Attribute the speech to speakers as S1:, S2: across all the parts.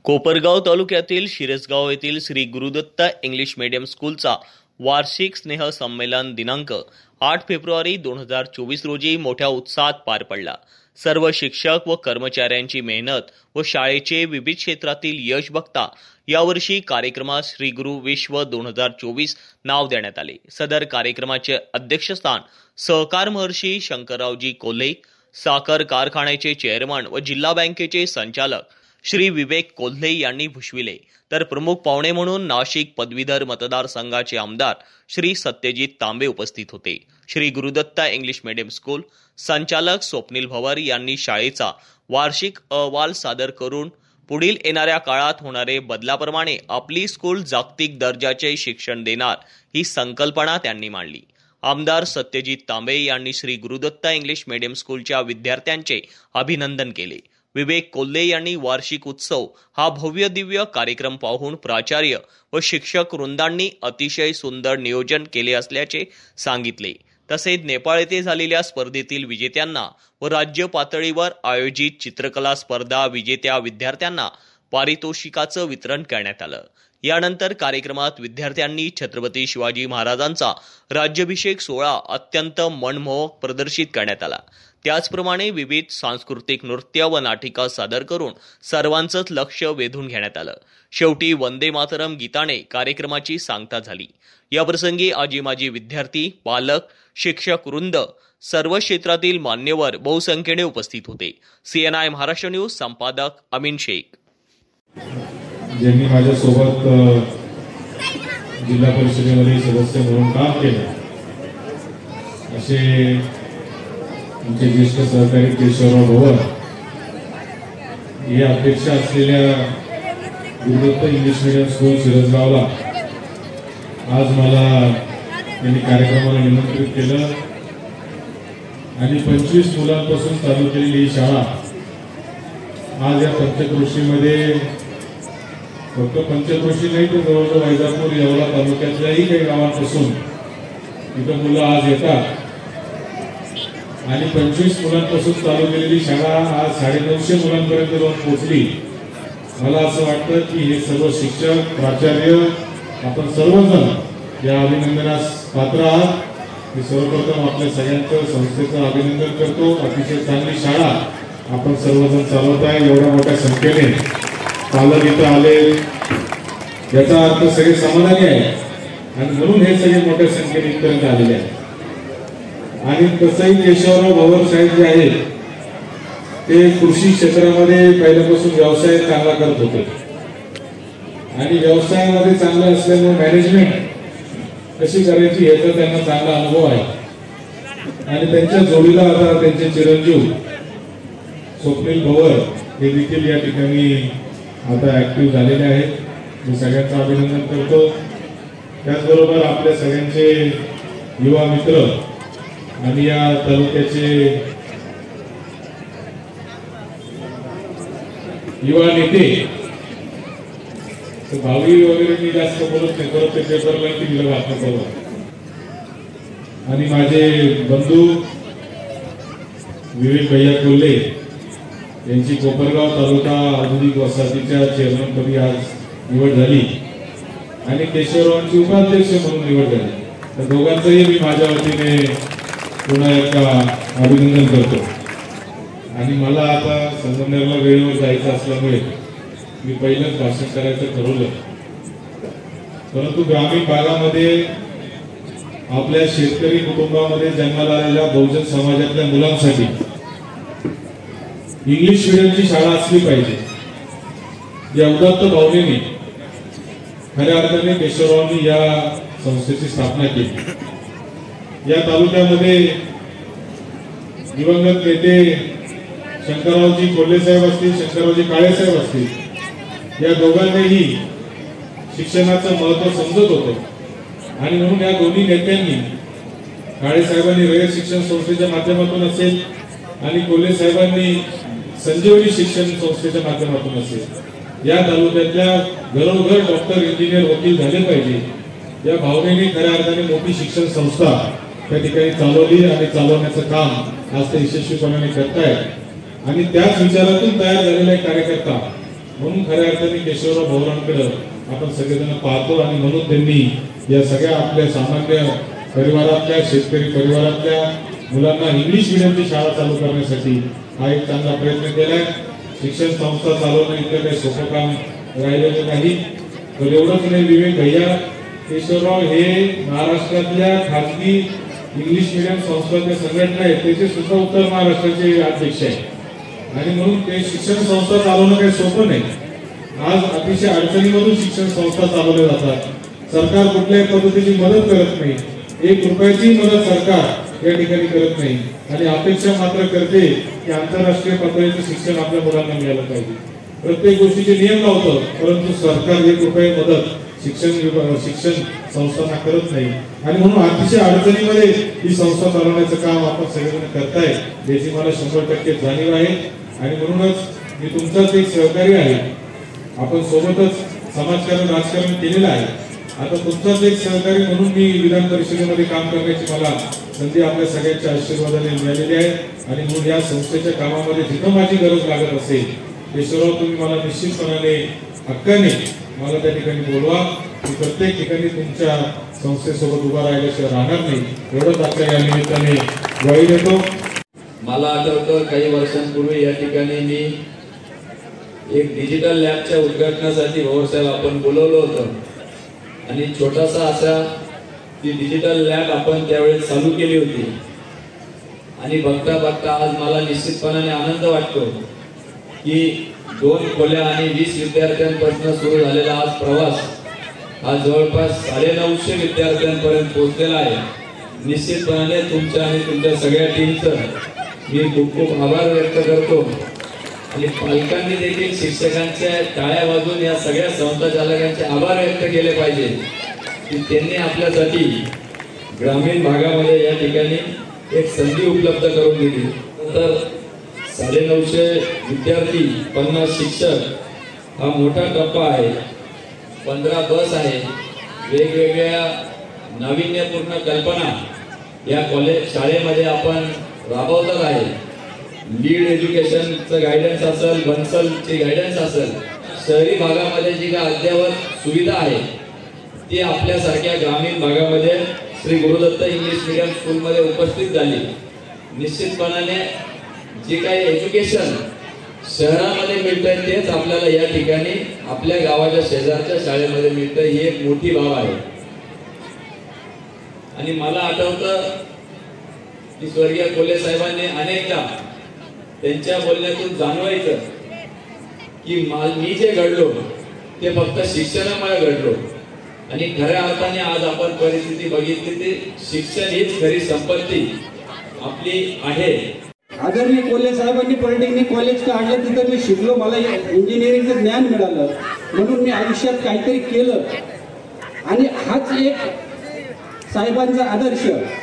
S1: कोपरगाव तालुक्यातील शिरसगाव येथील Shri Gurudatt English medium स्कूलचा वार्षिक स्नेह संमेलन दिनांक 8 फेब्रुवारी 2024 रोजी मोठ्या उत्साहात पार पडला। सर्व शिक्षक व कर्मचाऱ्यांची मेहनत व शाळेचे विविध क्षेत्रातील यश बघता यावर्षी कार्यक्रमास श्री गुरु विश्व 2024 नाव देण्यात आले। सदर कार्यक्रमाचे अध्यक्षस्थान सहकार महर्षी शंकररावजी कोल्हे, साखर कारखान्याचे चेअरमन व जिल्हा बँकेचे संचालक श्री विवेक कोल्हे यांनी भूषविले। तर प्रमुख पाहुणे म्हणून नाशिक पदवीधर मतदारसंघाचे आमदार श्री सत्यजित तांबे उपस्थित होते। Shri Gurudatt English medium school संचालक स्वप्नील भवर यांनी शाळेचा वार्षिक अहवाल सादर करून पुढील येणाऱ्या काळात होणारे बदलाप्रमाणे आपली स्कूल जागतिक दर्जाचे शिक्षण देणार ही संकल्पना त्यांनी मांडली। आमदार सत्यजित तांबे यांनी श्री गुरुदत्त इंग्लिश मीडियम स्कूलच्या विद्यार्थ्यांचे अभिनंदन केले। विवेक कोल्हे यांनी वार्षिक उत्सव हा भव्य दिव्य कार्यक्रम पाहून प्राचार्य व शिक्षक वृंदांनी अतिशय सुंदर नियोजन केले असल्याचे सांगितले। तसेच नेपाळ येथे झालेल्या स्पर्धेतील विजेत्यांना व राज्य पातळीवर आयोजित चित्रकला स्पर्धा विजेत्या विद्यार्थ्यांना पारितोषिकाचं वितरण करण्यात आलं। यानंतर कार्यक्रमात विद्यार्थ्यांनी छत्रपती शिवाजी महाराजांचा राज्याभिषेक सोहळा अत्यंत मनमोहक प्रदर्शित करण्यात आला। त्याचप्रमाणे विविध सांस्कृतिक नृत्य व नाटिका सादर करून सर्वांचंच लक्ष वेधून घेण्यात आलं। शेवटी वंदे मातरम गीताने कार्यक्रमाची सांगता झाली। या प्रसंगी आजी माजी विद्यार्थी, पालक, शिक्षक वृंद, सर्व क्षेत्रातील मान्यवर बहुसंख्येने उपस्थित होते। CNI महाराष्ट्र न्यूज संपादक अमीन शेख।
S2: ज्यांनी माझ्यासोबत जिल्हा परिषदेमध्ये सदस्य म्हणून काम केलं असे आमचे ज्येष्ठ सहकारी केशवराव भवर हे अध्यक्ष असलेल्या गुरुदत्त इंग्लिश मीडियम स्कूल शिरसगावला आज मला त्यांनी कार्यक्रमाला निमंत्रित केलं आणि 25 मुलांपासून चालू केलेली ही शाळा आज या पंचक्रोशीमध्ये फक्त पंचक्रोशी नाही तर जवळजवळ वैजापूर येवला तालुक्यातल्याही काही गावांपासून इथं मुलं आज येतात आणि 25 मुलांपासून चालू केलेली शाळा आज 950 मुलांपर्यंत जाऊन पोहोचली। मला असं वाटतं की हे सर्व शिक्षक, प्राचार्य, आपण सर्वजण या अभिनंदनास पात्र आहात। मी सर्वप्रथम आपल्या सगळ्यांचं संस्थेचं अभिनंदन करतो। अतिशय चांगली शाळा आपण सर्वजण चालवत आहे। एवढ्या मोठ्या संख्येने पालक इथं आले याचा अर्थ सगळे समाधानी आहे आणि म्हणून हे सगळे मोठ्या संख्येने इथपर्यंत आलेले आहेत। आणि तसंही केशवराव भवर साहेब जे आहेत ते कृषी क्षेत्रामध्ये पहिल्यापासून व्यवसाय चांगला करत होते आणि व्यवसायामध्ये चांगलं असल्यामुळे मॅनेजमेंट कशी करायची याचा त्यांना चांगला अनुभव आहे आणि त्यांच्या जोडीला आता त्यांचे चिरंजीव स्वप्नील भवर हे देखील या ठिकाणी आता ऍक्टिव्ह झालेले आहेत। मी सगळ्यांचं अभिनंदन करतो। त्याचबरोबर आपल्या सगळ्यांचे युवा मित्र आणि या तालुक्याचे युवा नेते भावी वगैरे मी जास्त बोलत नाही, परत ते पेपरला दिलं वाटतं आणि माझे बंधू विवेक भैया कोल्हे यांची कोपरगाव तालुका औद्योगिक वसाहतीच्या चेअरमनपदी आज निवड झाली आणि केशवरावांची उपाध्यक्ष म्हणून निवड झाली। तर दोघांचंही मी माझ्या वतीने पुन्हा एकदा अभिनंदन करतो। आणि मला आता संगमनेरला वेळेवर जायचं असल्यामुळे मी पहिलंच भाषण करायचं ठरवलं, परंतु ग्रामीण भागामध्ये आपल्या शेतकरी कुटुंबामध्ये जन्माला आलेल्या बहुजन समाजातल्या मुलांसाठी इंग्लिश मीडियमची शाळा असली पाहिजे या उदात्त भावनेने खऱ्या अर्थाने केशवरावांनी या संस्थेची स्थापना केली। या तालुक्यामध्ये दिवंगत नेते शंकररावजी कोल्हे साहेब असतील, शंकररावजी काळे साहेब असतील, या दोघांनीही शिक्षणाचं महत्त्व समजत होतं आणि म्हणून या दोन्ही नेत्यांनी काळे साहेबांनी रयत शिक्षण संस्थेच्या माध्यमातून असेल आणि कोल्हे साहेबांनी संजीवनी शिक्षण संस्थेच्या माध्यमातून असेल या तालुक्यातल्या घरोघर डॉक्टर, इंजिनियर, वकील झाले पाहिजे या भावनेने खऱ्या अर्थाने मोठी शिक्षण संस्था त्या ठिकाणी चालवली आणि चालवण्याचं काम आज ते यशस्वीपणाने करतायत। आणि त्याच विचारातून तयार झालेला एक कार्यकर्ता म्हणून खऱ्या अर्थाने केशवराव भाऊरांकडे आपण सगळेजण पाहतो आणि म्हणून त्यांनी या सगळ्या आपल्या सामान्य परिवारातल्या शेतकरी परिवारातल्या मुलांना इंग्लिश मीडियमची शाळा चालू करण्यासाठी हा एक चांगला प्रयत्न केलाय. शिक्षण संस्था चालवणं इतकं काही सोपं काम राहिलेलं नाही. तर एवढंच नाही, विवेक भैया केशवराव हे महाराष्ट्रातल्या खाजगी इंग्लिश मीडियम संस्थांच्या संघटना आहेत त्याचे सुद्धा उत्तर महाराष्ट्राचे अध्यक्ष आहेत आणि म्हणून ते शिक्षण संस्था चालवणं काही सोपं नाही. आज अतिशय अडचणीमधून शिक्षण संस्था चालवल्या जातात. सरकार कुठल्याही पद्धतीची मदत करत नाही, 1 रुपयाची मदत सरकार या ठिकाणी करत नाही आणि अपेक्षा मात्र करते की आंतरराष्ट्रीय पातळीचं शिक्षण आपल्या मुलांना मिळालं पाहिजे. प्रत्येक गोष्टीचे नियम लावतं, परंतु सरकार 1 रुपये मदत शिक्षण संस्थांना करत नाही आणि म्हणून अतिशय अडचणीमध्ये ही संस्था चालवण्याचं काम आपण सगळेजण करताय याची मला 100% जाणीव आहे आणि म्हणूनच मी तुमचाच एक सहकारी आहे. आपण सोबतच समाजकारण राजकारण केलेलं आहे. आता तुमचाच एक सहकारी म्हणून मी विधान परिषदेमध्ये काम करण्याची मला संधी आपल्या सगळ्यांच्या आशीर्वादाने मिळालेली आहे आणि म्हणून या संस्थेच्या कामामध्ये जिथं माझी गरज लागत असेल केशवराव तुम्ही मला निश्चितपणाने हक्काने मला त्या ठिकाणी बोलवा. मी प्रत्येक ठिकाणी तुमच्या संस्थेसोबत उभा राहिल्याशिवाय राहणार नाही एवढंच आजच्या या निमित्ताने ग्वाही देतो.
S3: मला आठवतं काही वर्षांपूर्वी या ठिकाणी मी एक डिजिटल लॅबच्या उद्घाटनासाठी भाऊसाहेब आपण बोलवलं होतं आणि छोटासा असा ती डिजिटल लॅब आपण त्यावेळेस चालू केली होती आणि बघता बघता आज मला निश्चितपणाने आनंद वाटतो की 2 खोल्या आणि 20 विद्यार्थ्यांपासून सुरू झालेला आज प्रवास हा जवळपास 950 विद्यार्थ्यांपर्यंत पोहोचलेला आहे. निश्चितपणाने तुमच्या आणि तुमच्या सगळ्या टीमचं मी खूप खूप आभार व्यक्त करतो आणि पालकांनी देखील शिक्षकांच्या टाळ्या वाजवून या सगळ्या संस्था चालकांचे आभार व्यक्त केले पाहिजे की त्यांनी आपल्यासाठी ग्रामीण भागामध्ये या ठिकाणी एक संधी उपलब्ध करून दिली. तर 950 विद्यार्थी 50 शिक्षक हा मोठा टप्पा आहे. 15 बस आहे. वेगवेगळ्या नाविन्यपूर्ण कल्पना या कॉलेज शाळेमध्ये आपण राबवतात आहे. लीड एज्युकेशनचं गायडन्स असेल, बन्सलची गायडन्स असेल, शहरी भागामध्ये जी काय अद्ययावत सुविधा आहे ती आपल्यासारख्या ग्रामीण भागामध्ये श्री गुरुदत्त इंग्लिश मीडियम स्कूलमध्ये उपस्थित झाली. निश्चितपणाने जे काही एज्युकेशन शहरामध्ये मिळतंय तेच आपल्याला या ठिकाणी आपल्या गावाच्या शेजारच्या शाळेमध्ये मिळतंय ही एक मोठी बाब आहे. आणि मला आठवतं की स्वर्गीय कोल्हे साहेबांनी अनेकदा त्यांच्या बोलण्यातून जाणवायचं की मी जे घडलो ते फक्त शिक्षणामुळे घडलो आणि खऱ्या अर्थाने आज आपण परिस्थिती बघितली ती शिक्षण हीच खरी संपत्ती आपली आहे.
S4: आदरणीय कोल्हे साहेबांनी पॉलिटेक्निक कॉलेज काढलं तिथं मी शिकलो. मला इंजिनिअरिंगचं ज्ञान मिळालं म्हणून मी आयुष्यात काहीतरी केलं आणि हाच एक साहेबांचा आदर्श.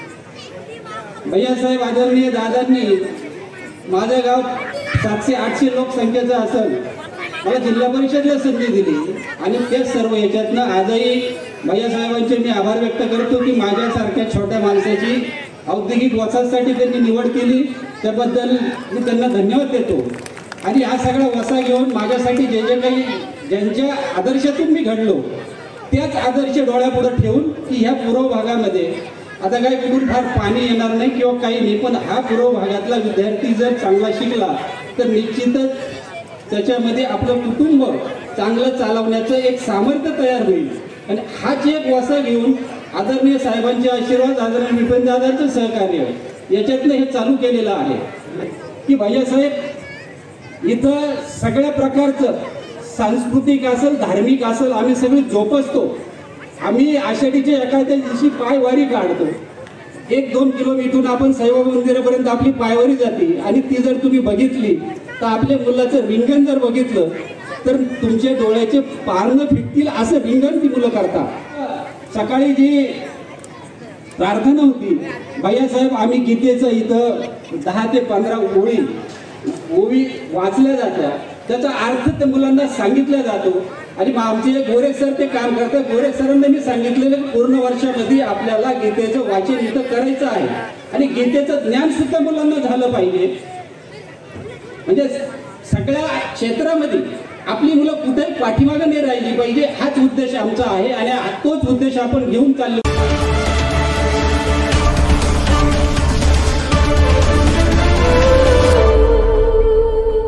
S4: भैयासाहेब आदरणीय दादांनी माझं गाव 700-800 लोकसंख्येचं असेल मला जिल्हा परिषदेला संधी दिली आणि ते सर्व याच्यातनं आजही भैयासाहेबांचे मी आभार व्यक्त करतो की माझ्यासारख्या छोट्या माणसाची औद्योगिक वसाहतीसाठी त्यांनी निवड केली. त्याबद्दल मी त्यांना धन्यवाद देतो. आणि हा सगळा वसा घेऊन माझ्यासाठी जे जे काही ज्यांच्या आदर्शातून मी घडलो त्याच आदर्श डोळ्यापुढे ठेवून की ह्या पूर्व भागामध्ये आता काही कुठून फार पाणी येणार नाही किंवा काही नाही, पण हा पूर्व भागातला विद्यार्थी जर चांगला शिकला तर निश्चितच त्याच्यामध्ये आपलं कुटुंब चांगलं चालवण्याचं एक सामर्थ्य तयार होईल. आणि हाच एक वसा घेऊन आदरणीय साहेबांचे आशीर्वाद, आदरणीय विपिनदादांचं सहकार्य याच्यातनं हे चालू केलेलं आहे की भैयासाहेब इथं सगळ्या प्रकारचं सांस्कृतिक असेल, धार्मिक असेल, आम्ही सगळी जोपासतो. आम्ही आषाढीच्या एखाद्या दिवशी पायवारी काढतो. 1-2 किलोमीटरहून आपण साईबाबा मंदिरापर्यंत आपली पायवारी जाते आणि ती जर तुम्ही बघितली तर आपल्या मुलाचं रिंगण जर बघितलं तर तुमच्या डोळ्याचे पारणं फिटतील असं रिंगण ती मुलं करतात. सकाळी जी प्रार्थना होती भैयासाहेब आम्ही गीतेचं इथं 10 ते 15 ओळी वाचल्या जात्या, त्याचा अर्थ त्या मुलांना सांगितला जातो. आणि आमचे गोरे सर ते काम करतात. गोरे सरांना मी सांगितलेलं पूर्ण वर्षामध्ये आपल्याला गीतेचं वाचन इथं करायचं आहे आणि गीतेचं ज्ञान सुद्धा मुलांना झालं पाहिजे. म्हणजे सगळ्या क्षेत्रामध्ये आपली मुलं कुठेही पाठीमागे नाही राहिली पाहिजे, हाच उद्देश आमचा आहे आणि तोच उद्देश आपण घेऊन चाललो.